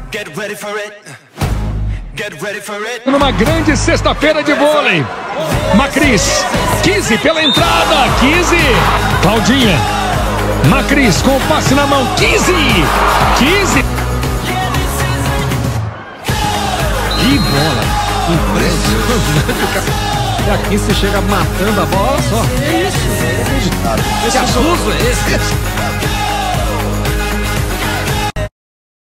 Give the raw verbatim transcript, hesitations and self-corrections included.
Get ready for it. Get ready for it. Numa grande sexta-feira de vôlei. Macris. Kisy pela entrada. Kisy. Claudinha. Macris com o passe na mão. Kisy. Kisy. Que bola. Impressionante. E aqui você chega matando a bola só. Que isso? É inacreditável. Esse assunto é esse.